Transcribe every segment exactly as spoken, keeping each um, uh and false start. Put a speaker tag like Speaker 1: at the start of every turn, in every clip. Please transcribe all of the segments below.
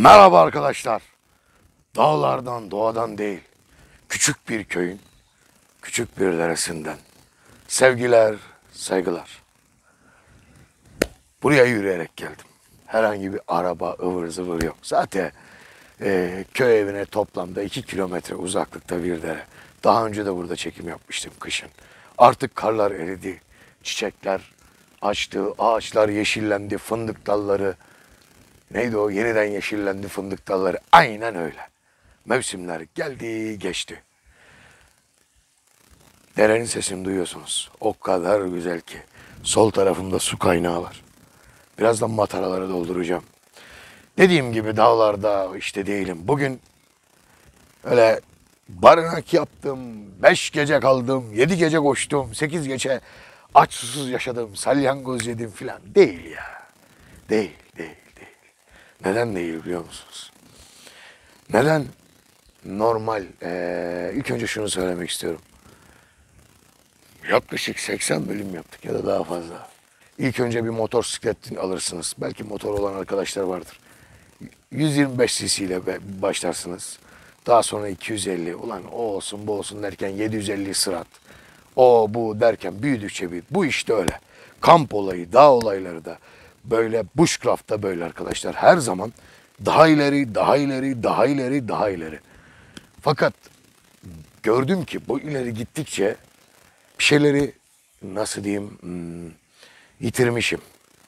Speaker 1: Merhaba arkadaşlar. Dağlardan, doğadan değil, küçük bir köyün, küçük bir deresinden. Sevgiler, saygılar. Buraya yürüyerek geldim. Herhangi bir araba, ıvır zıvır yok. Zaten e, köy evine toplamda iki kilometre uzaklıkta bir dere. Daha önce de burada çekim yapmıştım kışın. Artık karlar eridi, çiçekler açtı, ağaçlar yeşillendi, fındık dalları... Neydi o? Yeniden yeşillendi fındık dalları. Aynen öyle. Mevsimler geldi, geçti. Derenin sesini duyuyorsunuz. O kadar güzel ki. Sol tarafımda su kaynağı var. Birazdan mataraları dolduracağım. Dediğim gibi dağlarda işte değilim. Bugün öyle barınak yaptım, beş gece kaldım, yedi gece koştum, sekiz gece aç susuz yaşadım, salyangoz yedim filan. Değil ya. Değil, değil. Neden değil biliyor musunuz? Neden? Normal. Ee, ilk önce şunu söylemek istiyorum. Yaklaşık seksen bölüm yaptık ya da daha fazla. İlk önce bir motosiklet alırsınız. Belki motor olan arkadaşlar vardır. yüz yirmi beş cc ile başlarsınız. Daha sonra iki yüz elli. Ulan o olsun bu olsun derken yedi yüz elli sırat. O bu derken büyüdükçe büyüdü. Bu işte öyle. Kamp olayı, dağ olayları da böyle, bushcraft'ta böyle arkadaşlar. Her zaman daha ileri, daha ileri, daha ileri, daha ileri. Fakat gördüm ki bu ileri gittikçe bir şeyleri nasıl diyeyim hmm, yitirmişim.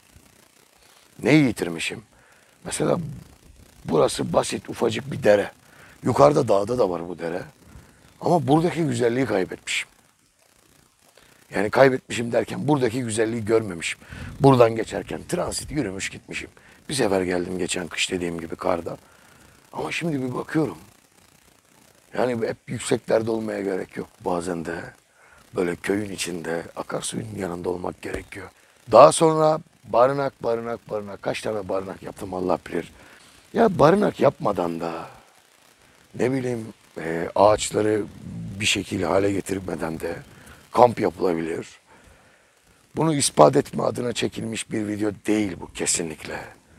Speaker 1: Neyi yitirmişim? Mesela burası basit, ufacık bir dere. Yukarıda dağda da var bu dere. Ama buradaki güzelliği kaybetmişim. Yani kaybetmişim derken buradaki güzelliği görmemişim. Buradan geçerken transit yürümüş gitmişim. Bir sefer geldim geçen kış dediğim gibi karda. Ama şimdi bir bakıyorum. Yani hep yükseklerde olmaya gerek yok. Bazen de böyle köyün içinde akarsuyun yanında olmak gerekiyor. Daha sonra barınak barınak barınak. Kaç tane barınak yaptım Allah bilir. Ya barınak yapmadan da ne bileyim e, ağaçları bir şekilde hale getirmeden de kamp yapılabilir. Bunu ispat etme adına çekilmiş bir video değil bu kesinlikle.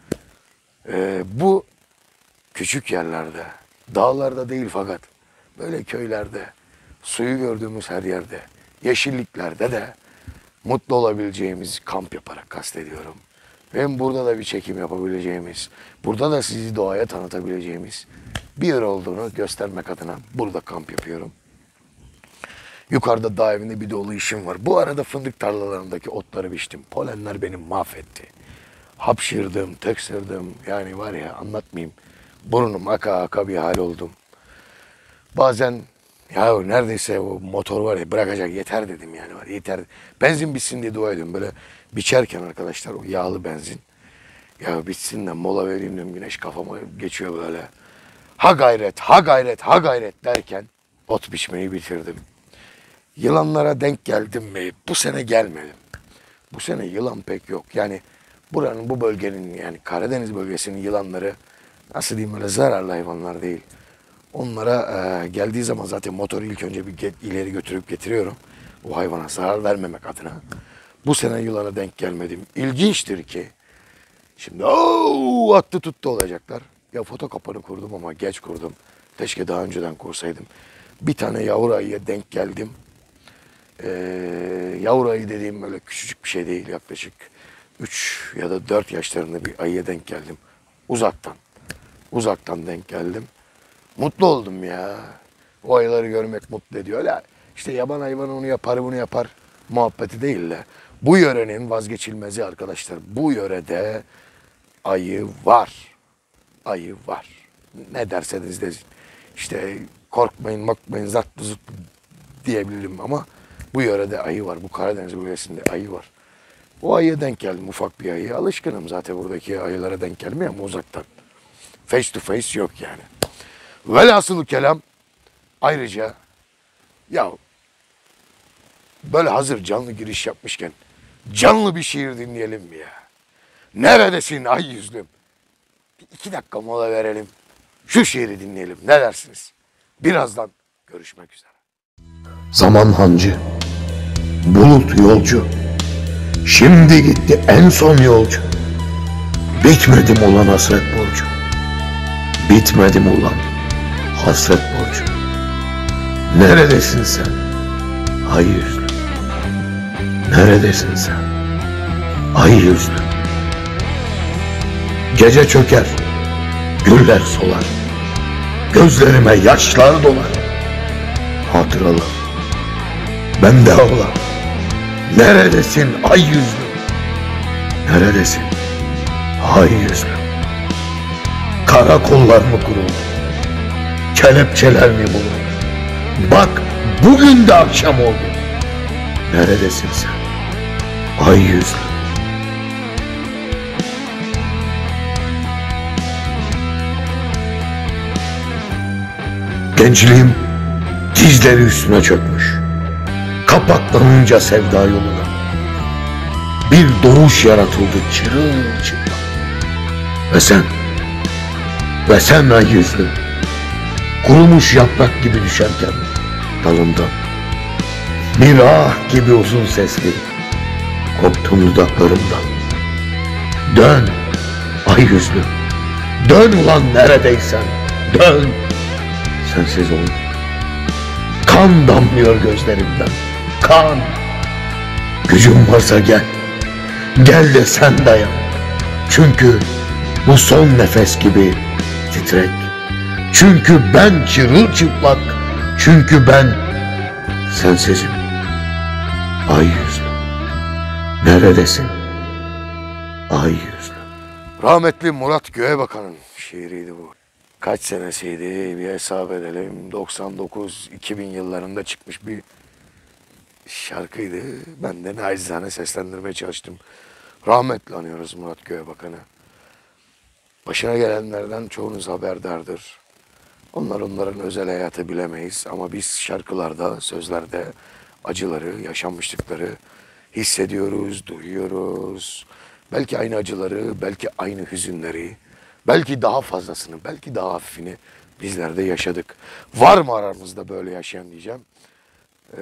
Speaker 1: Ee, bu küçük yerlerde, dağlarda değil fakat böyle köylerde, suyu gördüğümüz her yerde, yeşilliklerde de mutlu olabileceğimiz kamp yaparak kastediyorum. Hem burada da bir çekim yapabileceğimiz, burada da sizi doğaya tanıtabileceğimiz bir yer olduğunu göstermek adına burada kamp yapıyorum. Yukarıda dağ evinde bir dolu işim var. Bu arada fındık tarlalarındaki otları biçtim. Polenler beni mahvetti. Hapşırdım, tıksırdım. Yani var ya anlatmayayım. Burnum aka aka bir hal oldum. Bazen ya neredeyse o motor var ya bırakacak yeter dedim yani. Var, yeter. Benzin bitsin diye dua ediyorum. Böyle biçerken arkadaşlar o yağlı benzin. Ya bitsin de mola vereyim diyorum. Güneş kafama geçiyor böyle. Ha gayret, ha gayret, ha gayret derken ot biçmeyi bitirdim. Yılanlara denk geldim mi? Bu sene gelmedim. Bu sene yılan pek yok. Yani buranın, bu bölgenin yani Karadeniz bölgesinin yılanları nasıl diyeyim öyle zararlı hayvanlar değil. Onlara e, geldiği zaman zaten motoru ilk önce bir get, ileri götürüp getiriyorum. O hayvana zarar vermemek adına. Bu sene yılana denk gelmedim. İlginçtir ki şimdi ooo attı tuttu olacaklar. Ya foto kapanı kurdum ama geç kurdum. Keşke daha önceden kursaydım. Bir tane yavru ayıya denk geldim. Ee, yavru ayı dediğim böyle küçücük bir şey değil, yaklaşık üç ya da dört yaşlarında bir ayıya denk geldim. Uzaktan, uzaktan denk geldim. Mutlu oldum ya. O ayıları görmek mutlu ediyor. Öyle işte yaban hayvanı onu yapar bunu yapar muhabbeti değil de. Bu yörenin vazgeçilmezi arkadaşlar. Bu yörede ayı var. Ayı var. Ne derseniz desin. İşte korkmayın bakmayın zart zırt diyebilirim ama bu yörede ayı var. Bu Karadeniz bölgesinde ayı var. O ayıya denk geldim, ufak bir ayıya. Alışkınım zaten buradaki ayılara denk gelmeye ama uzaktan. Face to face yok yani. Velhasılı kelam ayrıca ya böyle hazır canlı giriş yapmışken canlı bir şiir dinleyelim mi ya? Neredesin ay yüzlüm? Bir iki dakika mola verelim. Şu şiiri dinleyelim. Ne dersiniz? Birazdan görüşmek üzere.
Speaker 2: Zaman hancı, bulut yolcu, şimdi gitti en son yolcu. Bitmedim olan hasret borcu. Bitmedi mi ulan hasret borcu? Neredesin sen ay yüzlü? Neredesin sen ay yüzlü? Gece çöker, güller solar, gözlerime yaşlar dolar. Hatıralar bende ağlar. Neredesin ay yüzlü? Neredesin ay yüzlü? Karakollar mı kuruldu? Kelepçeler mi bulundu? Bak bugün de akşam oldu. Neredesin sen ay yüzlü? Gençliğim dizleri üstüne çökmüş. Kapaklanınca sevda yoluna bir doğuş yaratıldı çırılçıplak. Ve sen, ve sen ay yüzlü, kurumuş yaprak gibi düşerken dalımdan bir ah gibi uzun sesli koptum dudaklarımdan. Dön ay yüzlü, dön ulan neredeysen, dön. Sensiz ol. Kan damlıyor gözlerimden, kan. Gücün varsa gel, gel de sen dayan. Çünkü bu son nefes gibi titrek. Çünkü ben çırılçıplak, çünkü ben sensizim. Ay yüzlü, neredesin ay yüzlü?
Speaker 1: Rahmetli Murat Göğebakan'ın şiiriydi bu. Kaç senesiydi bir hesap edelim. doksan dokuz iki bin yıllarında çıkmış bir şarkıydı. Ben de nacizane seslendirmeye çalıştım. Rahmetli anıyoruz Murat Göğebakan'ı. Başına gelenlerden çoğunuz haberdardır. Onlar onların özel hayatı bilemeyiz ama biz şarkılarda, sözlerde acıları, yaşanmışlıkları hissediyoruz, duyuyoruz. Belki aynı acıları, belki aynı hüzünleri, belki daha fazlasını, belki daha hafifini bizler de yaşadık. Var mı aramızda böyle yaşayan diyeceğim. Ee,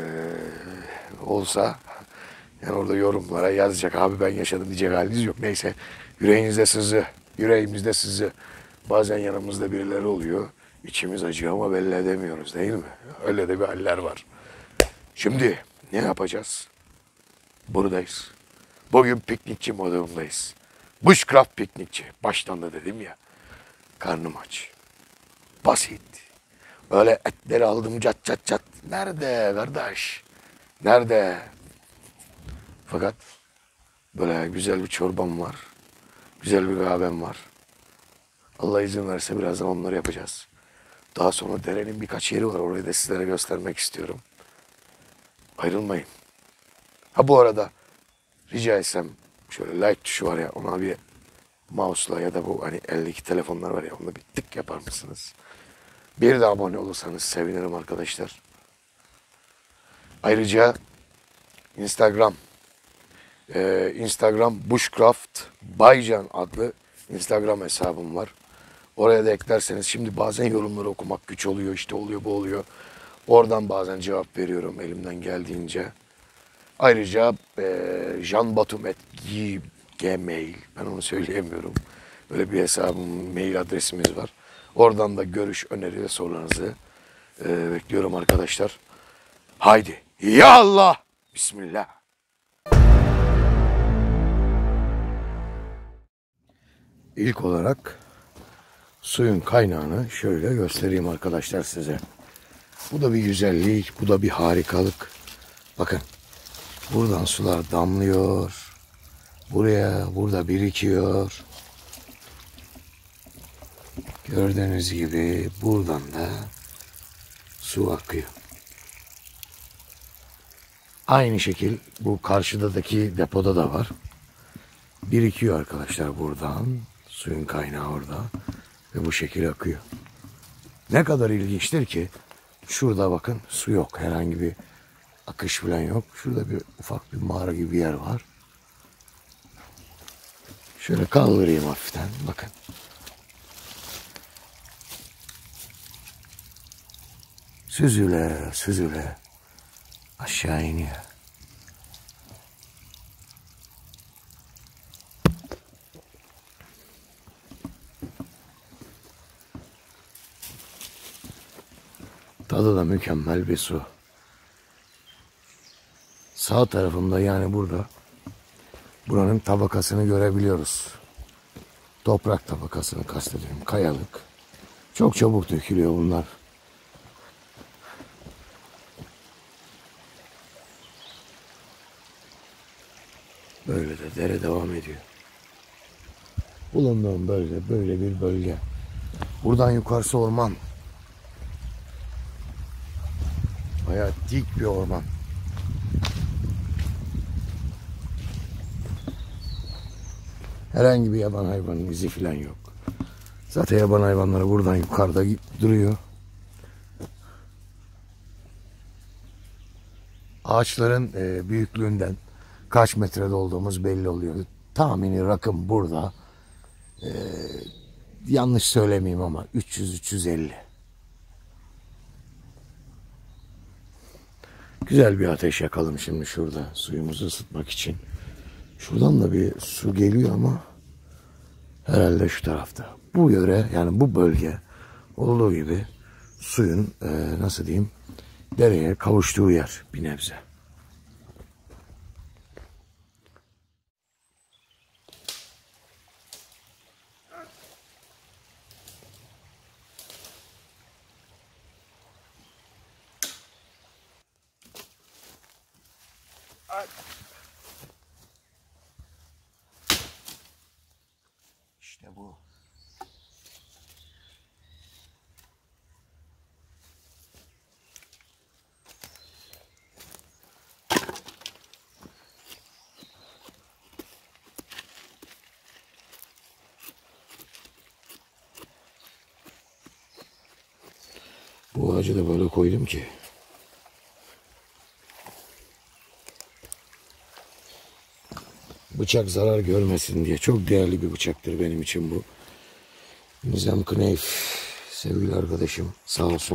Speaker 1: olsa yani orada yorumlara yazacak abi ben yaşadım diyecek haliniz yok. Neyse yüreğinizde sızı, yüreğimizde sızı. Bazen yanımızda birileri oluyor. İçimiz acıyor ama belli edemiyoruz değil mi? Öyle de bir haller var. Şimdi ne yapacağız? Buradayız. Bugün piknikçi modundayız. Bushcraft piknikçi. Baştan da dedim ya. Karnım aç. Basit. Öyle etleri aldım cat cat cat. Nerede kardeş? Nerede? Fakat böyle güzel bir çorbam var. Güzel bir kahvem var. Allah izin verirse birazdan onları yapacağız. Daha sonra derenin birkaç yeri var. Orayı da sizlere göstermek istiyorum. Ayrılmayın. Ha bu arada rica etsem şöyle like tuşu var ya ona bir mouse'la ya da bu hani eldeki telefonlar var ya ona bir tık yapar mısınız? Bir de abone olursanız sevinirim arkadaşlar. Ayrıca Instagram e, Instagram Bushcraft Baycan adlı Instagram hesabım var. Oraya da eklerseniz şimdi bazen yorumları okumak güç oluyor işte oluyor bu oluyor. Oradan bazen cevap veriyorum elimden geldiğince. Ayrıca e, janbatum@gmail ben onu söyleyemiyorum. Böyle bir hesabım, mail adresimiz var. Oradan da görüş, öneri ve sorularınızı e, bekliyorum arkadaşlar. Haydi. Ya Allah. Bismillah. İlk olarak suyun kaynağını şöyle göstereyim arkadaşlar size. Bu da bir güzellik, bu da bir harikalık. Bakın. Buradan sular damlıyor. Buraya, burada birikiyor. Gördüğünüz gibi buradan da su akıyor. Aynı şekil bu karşıdaki depoda da var. Birikiyor arkadaşlar buradan. Suyun kaynağı orada. Ve bu şekil akıyor. Ne kadar ilginçtir ki şurada bakın su yok. Herhangi bir akış falan yok. Şurada bir ufak bir mağara gibi bir yer var. Şöyle kaldırayım hafiften. Bakın. Süzüle süzüle aşağı iniyor. Tadı da mükemmel bir su. Sağ tarafımda, yani burada, buranın tabakasını görebiliyoruz. Toprak tabakasını kastediyorum. Kayalık. Çok çabuk dökülüyor bunlar. Böyle de dere devam ediyor. Bulunduğum bölge böyle bir bölge. Buradan yukarısı orman. Bayağı dik bir orman. Herhangi bir yaban hayvanın izi falan yok. Zaten yaban hayvanları buradan yukarıda duruyor. Ağaçların e, büyüklüğünden kaç metrede olduğumuz belli oluyor. Tahmini rakım burada. E, yanlış söylemeyeyim ama üç yüz üç yüz elli. Güzel bir ateş yakalım şimdi şurada suyumuzu ısıtmak için. Şuradan da bir su geliyor ama herhalde şu tarafta. Bu yöre, yani bu bölge olduğu gibi suyun e, nasıl diyeyim, dereye kavuştuğu yer bir nebze. İşte bu. Bu ağacı da böyle koydum ki bıçak zarar görmesin diye. Çok değerli bir bıçaktır benim için bu. Nizam Kneyf, sevgili arkadaşım, sağ olsun.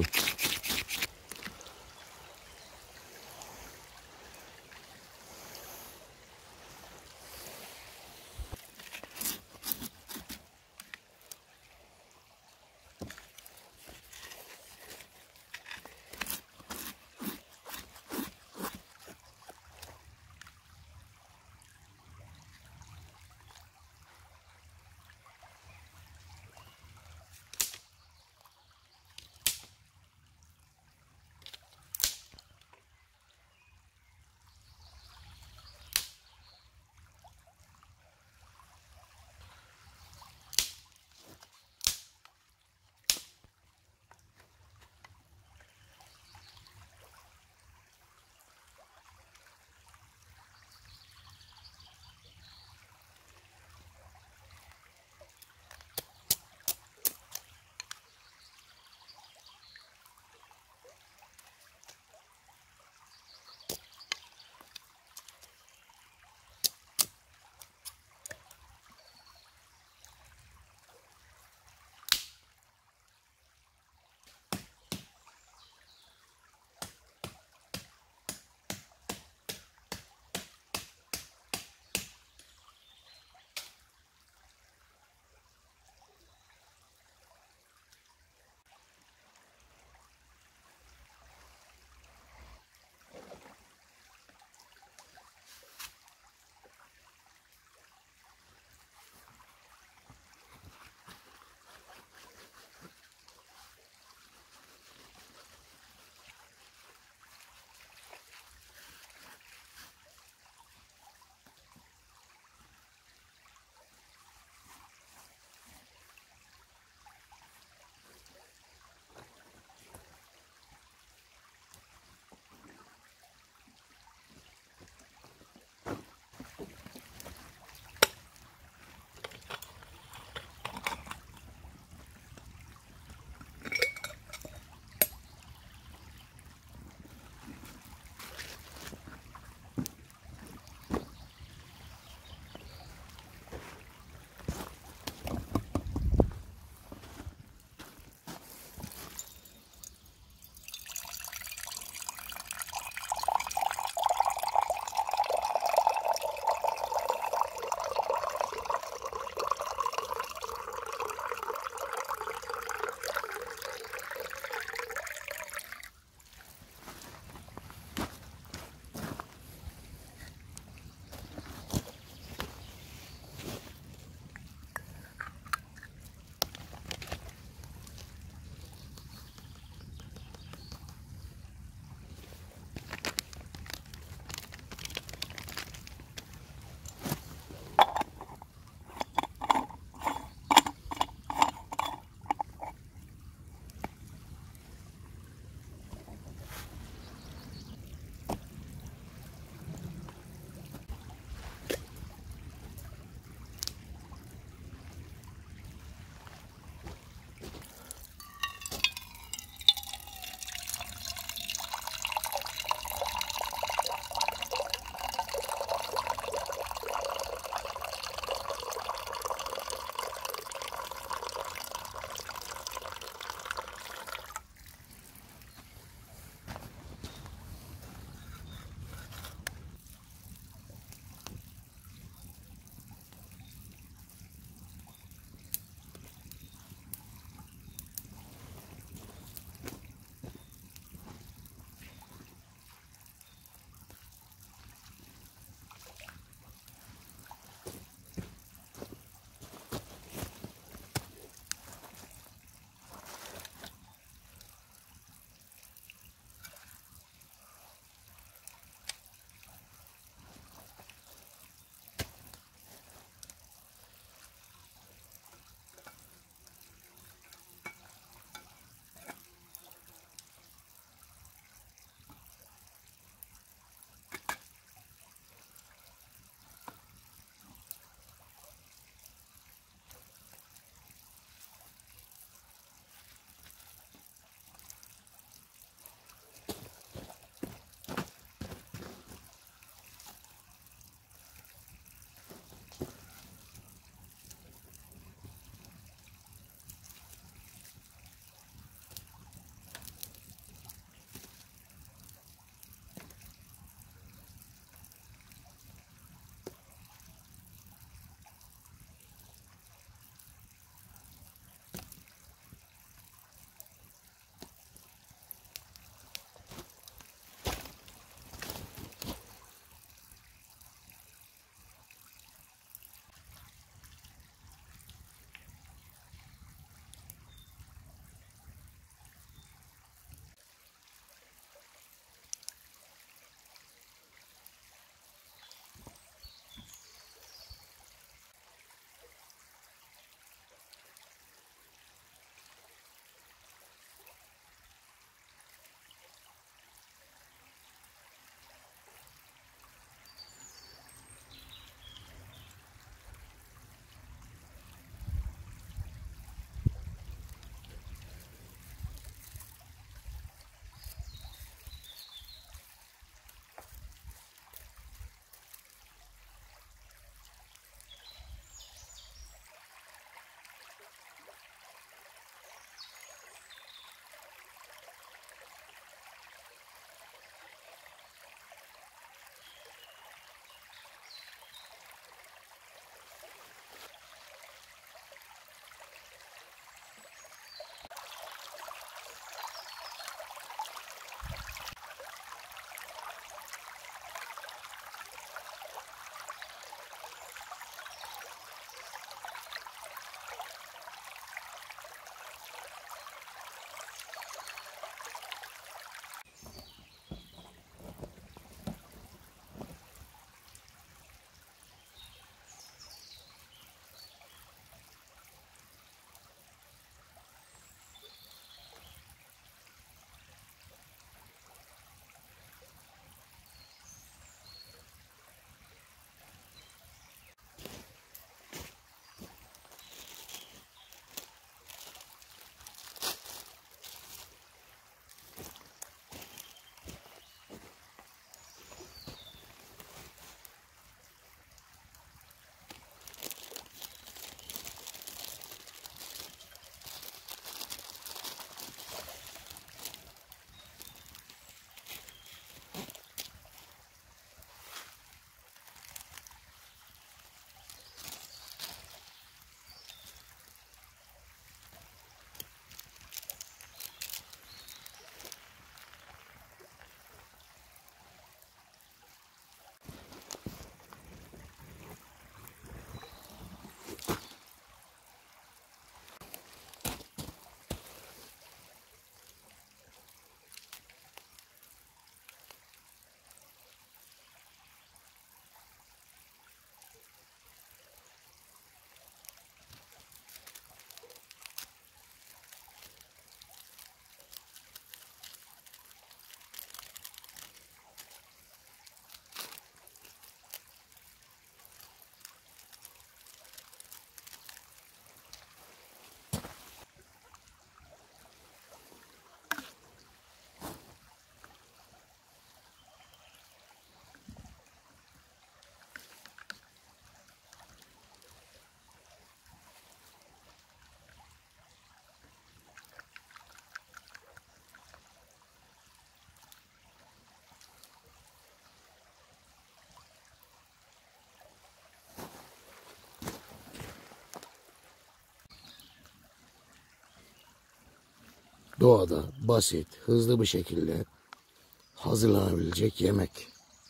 Speaker 1: doğada basit, hızlı bir şekilde hazırlanabilecek yemek.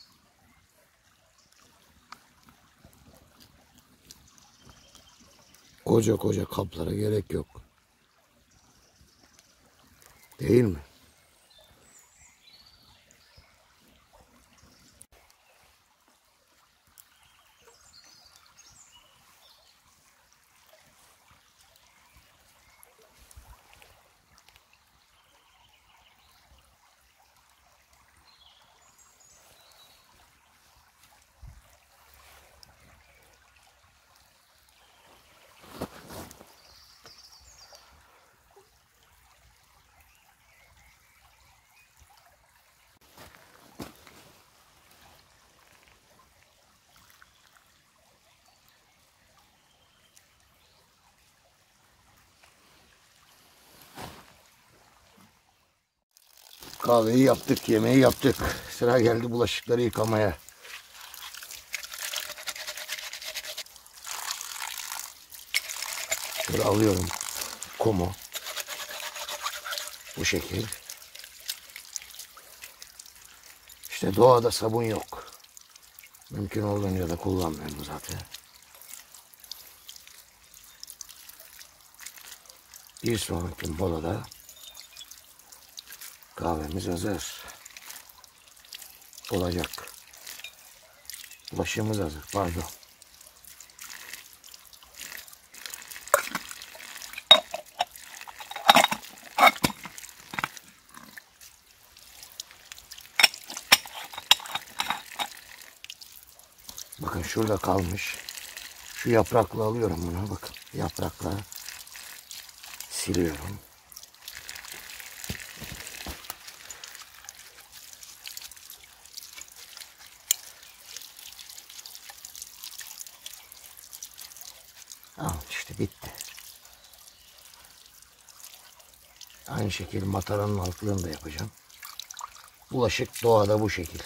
Speaker 1: Koca koca kaplara gerek yok. Değil mi? Kahveyi yaptık, yemeği yaptık. Sıra geldi bulaşıkları yıkamaya. Şöyle alıyorum kumu. Bu şekil. İşte doğada sabun yok. Mümkün olduğunca da kullanmıyorum zaten. Bir sonraki molada kahvemiz hazır. Olacak. Bulaşığımız hazır. Pardon. Bakın şurada kalmış. Şu yaprakla alıyorum bunu. Bakın yaprakla siliyorum. Al işte bitti. Aynı şekilde mataranın altlığını da yapacağım. Bulaşık doğada bu şekil.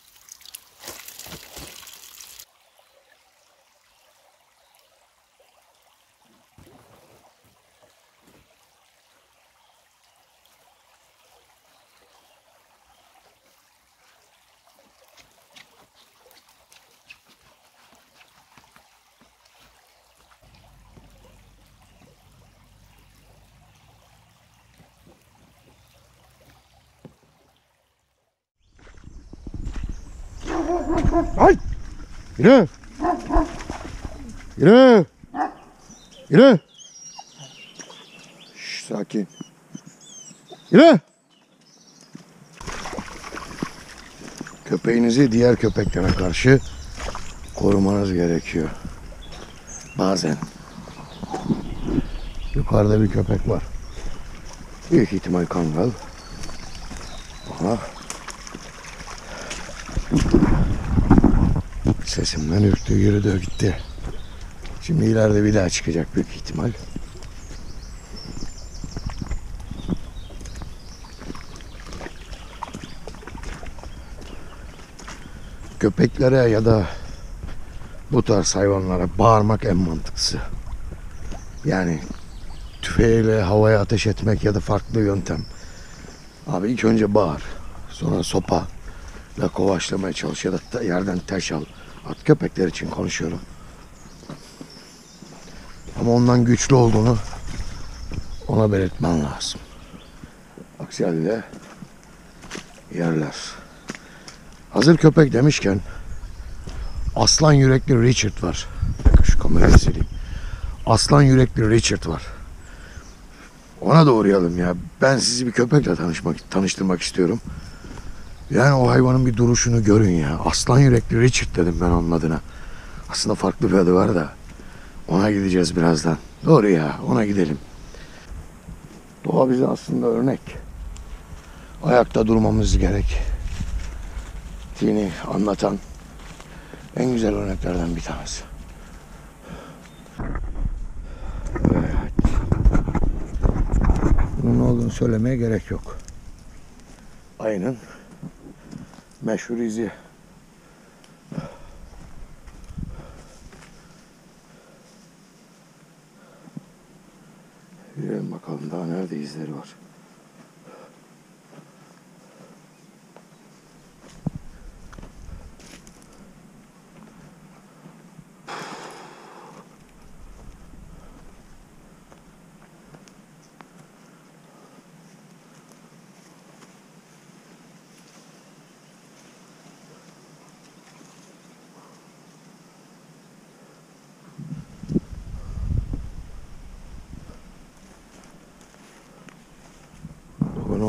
Speaker 1: Ay! Yürü! Yürü! Yürü! Şş, sakin. Yürü! Köpeğinizi diğer köpeklere karşı korumanız gerekiyor. Bazen. Yukarıda bir köpek var. Büyük ihtimal kangal. Ama sesimden ürktü, yürüdü, gitti. Şimdi ileride bir daha çıkacak büyük ihtimal. Köpeklere ya da bu tarz hayvanlara bağırmak en mantıklısı. Yani tüfeğiyle havaya ateş etmek ya da farklı yöntem. Abi ilk önce bağır. Sonra sopa ile kovaçlamaya çalış ya da yerden taş al. At, köpekler için konuşuyorum. Ama ondan güçlü olduğunu ona belirtmen lazım. Aksi halde yerler. Hazır köpek demişken aslan yürekli Richard var. Şu kamerayı sileyim. Aslan yürekli Richard var. Ona da uğrayalım ya. Ben sizi bir köpekle tanışmak, tanıştırmak istiyorum. Yani o hayvanın bir duruşunu görün ya. Aslan yürekli Richard dedim ben onun adına. Aslında farklı bir adı var da. Ona gideceğiz birazdan. Doğru ya, ona gidelim. Doğa bize aslında örnek. Ayakta durmamız gerek. Dini anlatan en güzel örneklerden bir tanesi. Evet. Bunun ne olduğunu söylemeye gerek yok. Ayının meşhur izi. Yürüyelim bakalım daha nerede izleri var.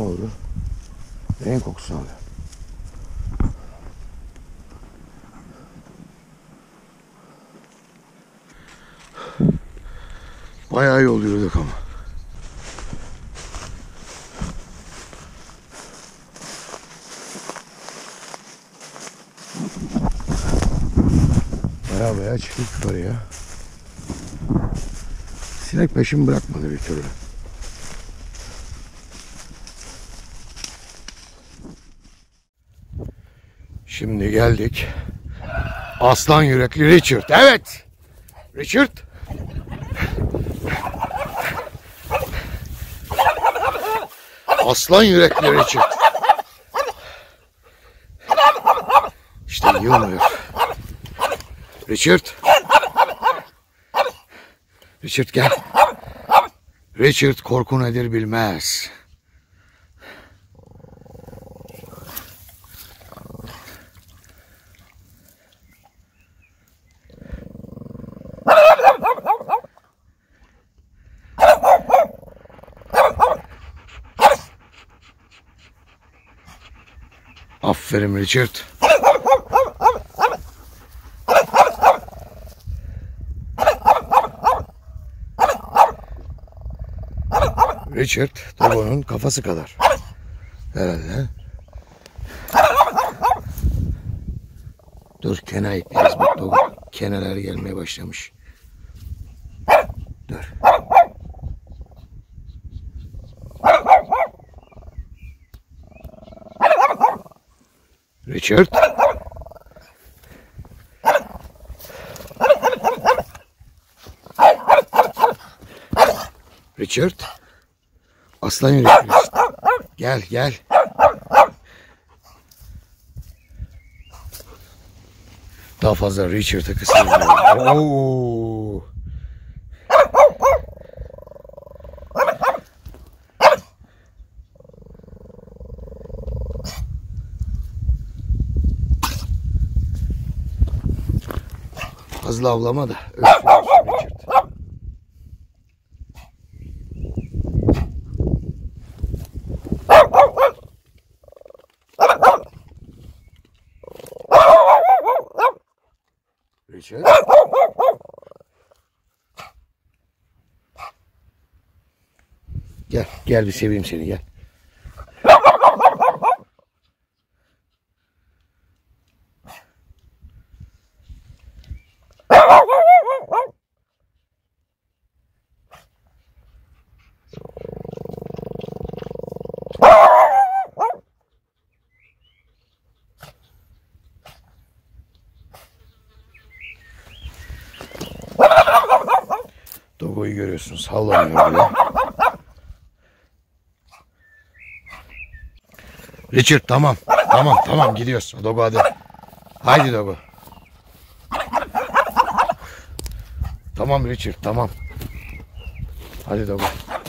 Speaker 1: oldu? Neyin kokusunu alıyor? Bayağı yol yürüdük ama. Bayağı bayağı çıktık yukarıya. Sinek peşimi bırakmadı bir türlü. Şimdi geldik. Aslan yürekli Richard. Evet. Richard. Aslan yürekli Richard. İşte iyi oluyor. Richard. Richard gel. Richard korku nedir bilmez. Aferin Richard. Richard, Dogo'nun kafası kadar. Herhalde. Dur, kena ekleriz. Bak Dogo, keneler gelmeye başlamış. Dur. Richard. Richard. Aslan yürekli. Gel gel. Daha fazla Richard'ı kısırmıyorum. Oo. Fazla avlama da. Richard. Richard. Gel, gel bir seveyim seni, gel. Dogo'yu görüyorsunuz, havlamıyor bile. Richard tamam, tamam, tamam gidiyoruz. Dogo hadi. Haydi Dogo. Tamam Richard, tamam. Hadi Dogo.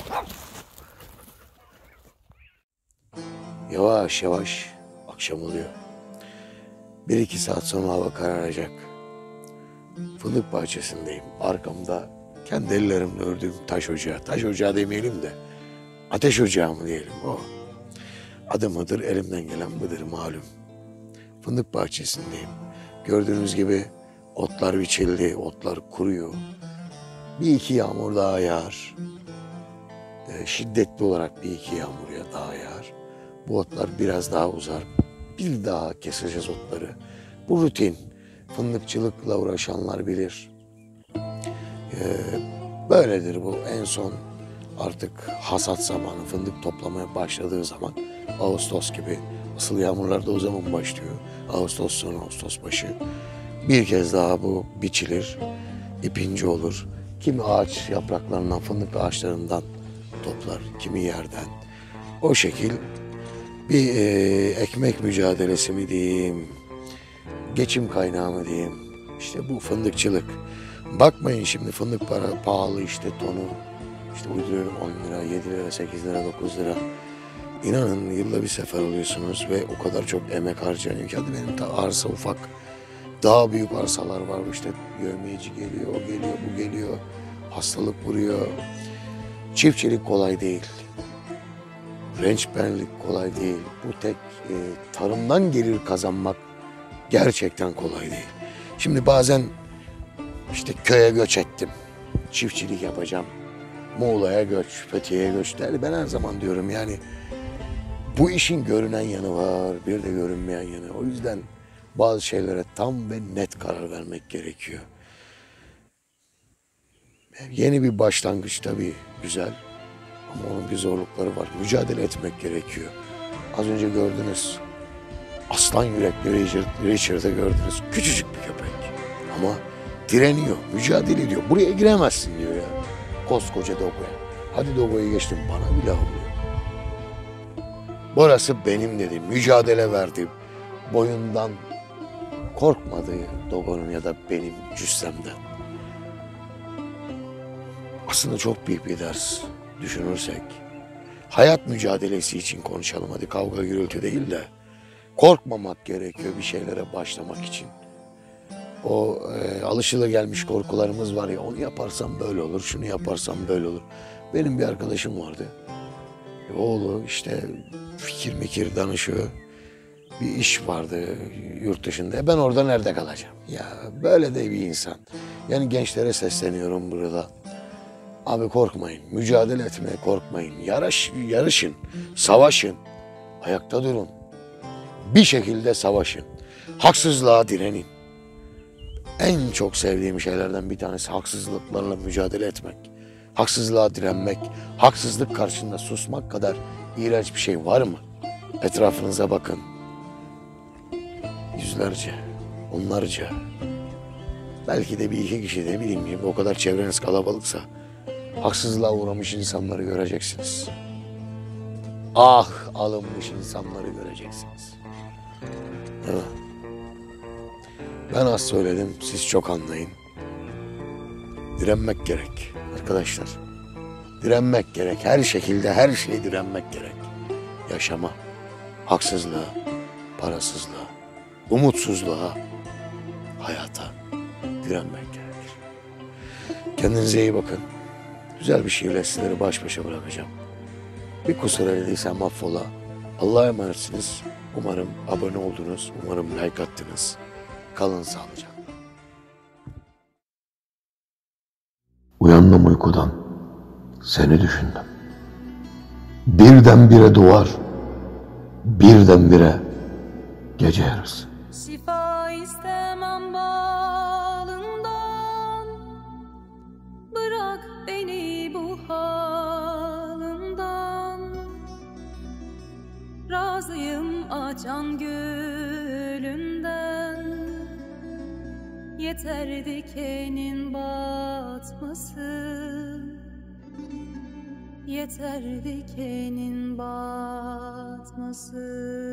Speaker 1: Yavaş yavaş akşam oluyor. Bir iki saat sonra hava kararacak. Fındık bahçesindeyim. Arkamda kendi ellerimle ördüğüm taş ocağı. Taş ocağı demeyelim de ateş ocağı mı diyelim o. Adı mıdır, elimden gelen budur malum. Fındık bahçesindeyim. Gördüğünüz gibi otlar biçildi, otlar kuruyor. Bir iki yağmur daha yağar. E, şiddetli olarak bir iki yağmur ya daha yağar. Bu otlar biraz daha uzar. Bir daha keseceğiz otları. Bu rutin. Fındıkçılıkla uğraşanlar bilir. Ee, böyledir bu. En son artık hasat zamanı, fındık toplamaya başladığı zaman Ağustos gibi. Asıl yağmurlar da o zaman başlıyor. Ağustos sonu, Ağustos başı. Bir kez daha bu biçilir. İpinci olur. Kimi ağaç yapraklarından, fındık ağaçlarından toplar. Kimi yerden. O şekil bir e, ekmek mücadelesi mi diyeyim, geçim kaynağı mı diyeyim. İşte bu fındıkçılık. Bakmayın şimdi fındık para pahalı işte tonu. İşte uyduruyorum on lira, yedi lira, sekiz lira, dokuz lira. İnanın yılda bir sefer oluyorsunuz ve o kadar çok emek harcanıyor ki. Hadi benim ta arsa ufak. Daha büyük arsalar var. İşte yövmeyeci geliyor, o geliyor, bu geliyor. Hastalık vuruyor. Çiftçilik kolay değil. rençberlik kolay değil. Bu tek e, tarımdan gelir kazanmak gerçekten kolay değil. Şimdi bazen işte köye göç ettim. Çiftçilik yapacağım. Muğla'ya göç, Fethiye'ye göç derdi. Ben her zaman diyorum yani bu işin görünen yanı var, bir de görünmeyen yanı. O yüzden bazı şeylere tam ve net karar vermek gerekiyor. Yeni bir başlangıç tabii güzel ama onun bir zorlukları var. Mücadele etmek gerekiyor. Az önce gördünüz. Aslan yürekli Richard, Richard'ı gördünüz. Küçücük bir köpek. Ama direniyor, mücadele ediyor. Buraya giremezsin diyor ya. Koskoca Dogo'ya. Hadi Dogo'yu geçtim, bana bile avlıyor. Burası benim dedi. Mücadele verdi. Boyundan korkmadı Dogo'nun ya da benim cüssemden. Aslında çok büyük bir ders düşünürsek. Hayat mücadelesi için konuşalım hadi, kavga gürültü değil de. Korkmamak gerekiyor bir şeylere başlamak için. O e, alışılagelmiş korkularımız var ya, onu yaparsam böyle olur, şunu yaparsam böyle olur. Benim bir arkadaşım vardı. E, oğlu işte fikir mikir danışıyor. Bir iş vardı yurt dışında. Ben orada nerede kalacağım? Ya böyle de bir insan. Yani gençlere sesleniyorum burada. Abi korkmayın, mücadele etmeye korkmayın. Yarış, yarışın, savaşın, ayakta durun. Bir şekilde savaşın. Haksızlığa direnin. En çok sevdiğim şeylerden bir tanesi haksızlıklarla mücadele etmek. Haksızlığa direnmek, haksızlık karşısında susmak kadar iğrenç bir şey var mı? Etrafınıza bakın. Yüzlerce, onlarca, belki de bir iki kişi, ne bileyim gibi, o kadar çevreniz kalabalıksa haksızlığa uğramış insanları göreceksiniz. Ah alınmış insanları göreceksiniz. Evet. Ben az söyledim, siz çok anlayın. Direnmek gerek arkadaşlar. Direnmek gerek. Her şekilde her şeye direnmek gerek. Yaşama, haksızlığa, parasızlığa, umutsuzluğa, hayata direnmek gerekir. Kendinize iyi bakın. Güzel bir şiirle sizleri baş başa bırakacağım. Bir kusur eyleysem affola. Allah'a emanetsiniz. Umarım abone oldunuz. Umarım like attınız. Kalın sağlıcakla.
Speaker 2: Uyandım uykudan. Seni düşündüm. Birdenbire duvar. Birdenbire gece yarısı.
Speaker 3: Şifa istemem balından, bırak beni bu halimden. Razıyım açan gülünden, yeter dikenin batması. Yeter dikenin batması.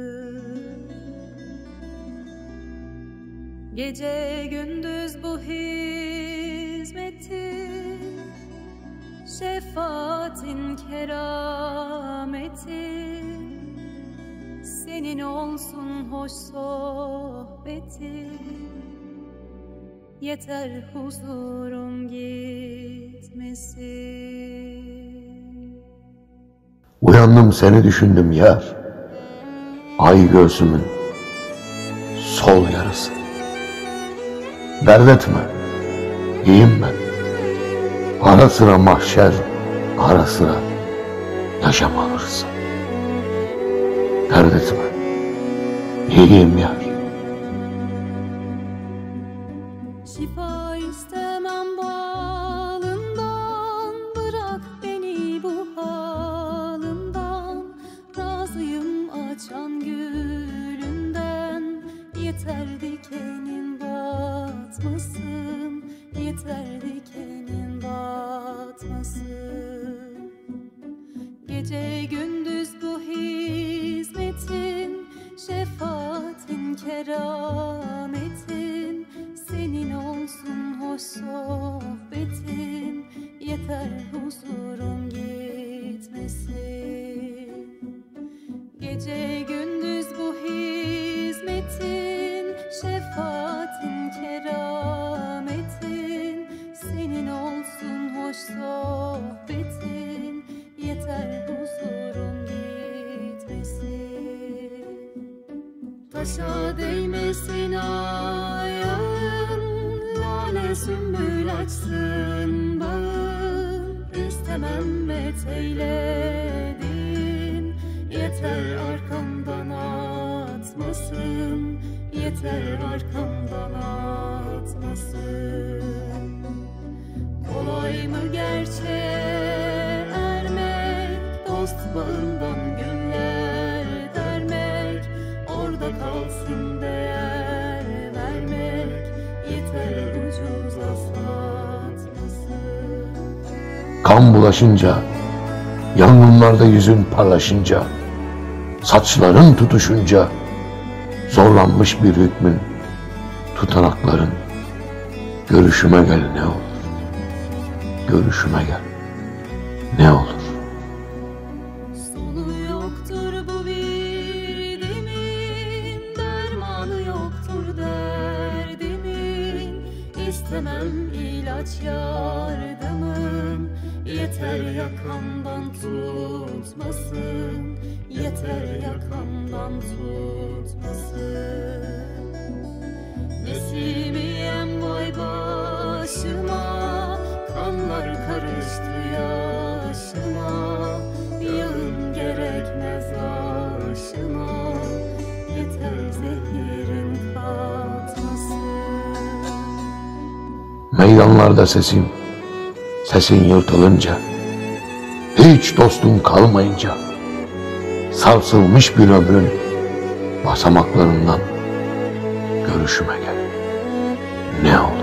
Speaker 3: Gece gündüz bu hizmeti, şefaatin kerameti, senin olsun hoş sohbeti. Yeter huzurum gitmesin.
Speaker 2: Uyandım seni düşündüm yar. Ay göğsümün sol yarısı. Dert etme, iyiyim ben. Ara sıra mahşer, ara sıra yaşam alırsın. Dert etme, iyiyim yar.
Speaker 3: Şifa istemem balından, bırak beni bu halimden. Razıyım açan gülünden, yeter dikenin batmasın. Yeter dikenin batmasın. Gece gündüz bu hizmetin, şefaatin kerametin, senin olsun hoş sohbetin. Yeter huzurum gitmesin. Gece gündüz bu hizmetin, şefaatin kerametin, senin olsun hoş sohbetin. Yeter huzurum gitmesin. Taşa değmesin ayağın, lale sümbül açsın bağın. İstemem eteyledin, yeter arkamdan atmasın, yeter arkamdan atmasın. Kolay mı gerçeğe ermek, dost bağından günler dermek, orada kalsın değer vermek, yeter ucuza satmasın.
Speaker 2: Kan bulaşınca, yangınlarda yüzün parlaşınca, saçların tutuşunca, zorlanmış bir hükmün, tutanakların, görüşüme gel ne olur, görüşüme gel ne olur.
Speaker 3: Sonu yoktur bu bir demin, dermanı yoktur derdimin. İstemem ilaç yardımın, yeter yakamdan tutmasın, yeter yakamdan tutmasın. Nesimiyem vay başıma, kanlar karıştı yaşıma. Yağın gerekmez aşıma, yeter zehirin katmasın.
Speaker 2: Meydanlarda sesim, sesin yırtılınca, hiç dostun kalmayınca, sarsılmış bir ömrün basamaklarından görüşüme gel ne olur.